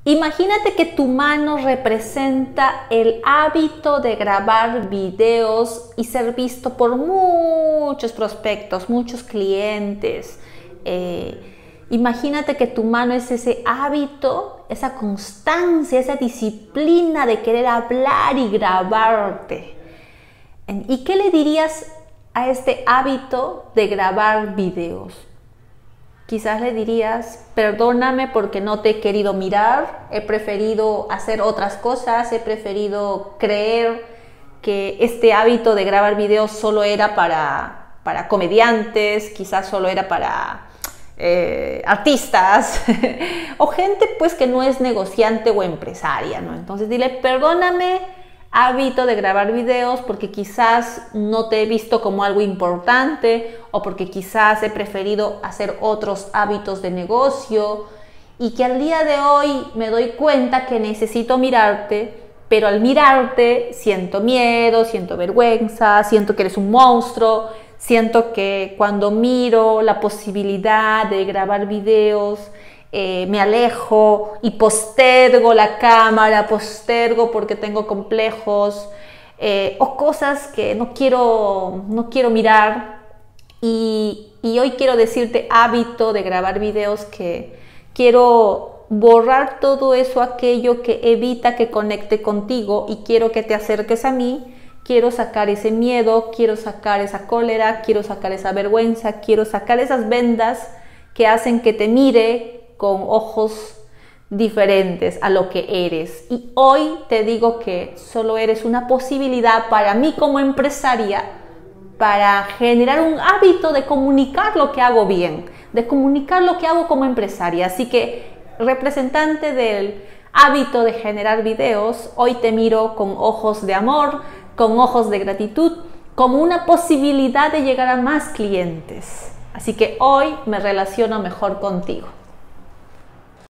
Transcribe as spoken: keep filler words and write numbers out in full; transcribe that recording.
Imagínate que tu mano representa el hábito de grabar videos y ser visto por muchos prospectos, muchos clientes. Eh, imagínate que tu mano es ese hábito, esa constancia, esa disciplina de querer hablar y grabarte. ¿Y qué le dirías a este hábito de grabar videos? Quizás le dirías, perdóname porque no te he querido mirar, he preferido hacer otras cosas, he preferido creer que este hábito de grabar videos solo era para, para comediantes, quizás solo era para eh, artistas o gente pues que no es negociante o empresaria, ¿no? Entonces dile, perdóname, hábito de grabar videos porque quizás no te he visto como algo importante o porque quizás he preferido hacer otros hábitos de negocio y que al día de hoy me doy cuenta que necesito mirarte, pero al mirarte siento miedo, siento vergüenza, siento que eres un monstruo, siento que cuando miro la posibilidad de grabar videos Eh, me alejo y postergo la cámara, postergo porque tengo complejos eh, o cosas que no quiero, no quiero mirar y, y hoy quiero decirte hábito de grabar videos que quiero borrar todo eso, aquello que evita que conecte contigo y quiero que te acerques a mí. Quiero sacar ese miedo, quiero sacar esa cólera, quiero sacar esa vergüenza, quiero sacar esas vendas que hacen que te mire con ojos diferentes a lo que eres. Y hoy te digo que solo eres una posibilidad para mí como empresaria para generar un hábito de comunicar lo que hago bien, de comunicar lo que hago como empresaria. Así que, representante del hábito de generar videos, hoy te miro con ojos de amor, con ojos de gratitud, como una posibilidad de llegar a más clientes. Así que hoy me relaciono mejor contigo.